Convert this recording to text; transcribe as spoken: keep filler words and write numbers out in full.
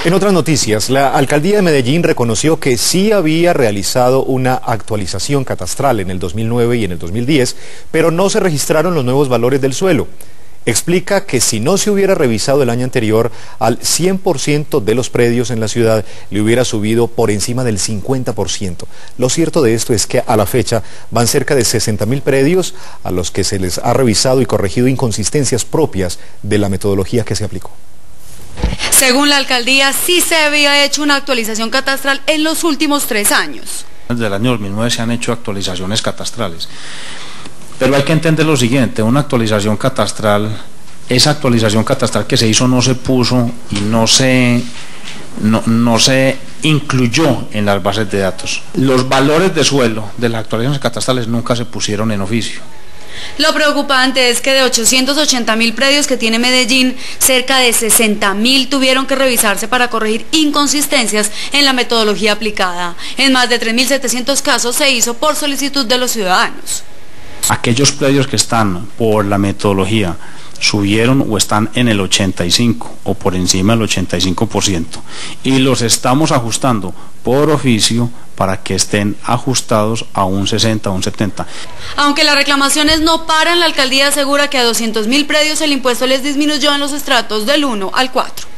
En otras noticias, la Alcaldía de Medellín reconoció que sí había realizado una actualización catastral en el dos mil nueve y en el dos mil diez, pero no se registraron los nuevos valores del suelo. Explica que si no se hubiera revisado el año anterior, al cien por ciento de los predios en la ciudad le hubiera subido por encima del cincuenta por ciento. Lo cierto de esto es que a la fecha van cerca de sesenta mil predios a los que se les ha revisado y corregido inconsistencias propias de la metodología que se aplicó. Según la alcaldía, sí se había hecho una actualización catastral en los últimos tres años. Desde el año dos mil nueve se han hecho actualizaciones catastrales. Pero hay que entender lo siguiente, una actualización catastral, esa actualización catastral que se hizo no se puso y no se, no, no se incluyó en las bases de datos. Los valores de suelo de las actualizaciones catastrales nunca se pusieron en oficio. Lo preocupante es que de ochocientos ochenta mil predios que tiene Medellín, cerca de sesenta mil tuvieron que revisarse para corregir inconsistencias en la metodología aplicada. En más de tres mil setecientos casos se hizo por solicitud de los ciudadanos. Aquellos predios que están por la metodología subieron o están en el ochenta y cinco o por encima del ochenta y cinco por ciento y los estamos ajustando por oficio para que estén ajustados a un sesenta o un setenta. Aunque las reclamaciones no paran, la alcaldía asegura que a doscientos mil predios el impuesto les disminuyó en los estratos del uno al cuatro.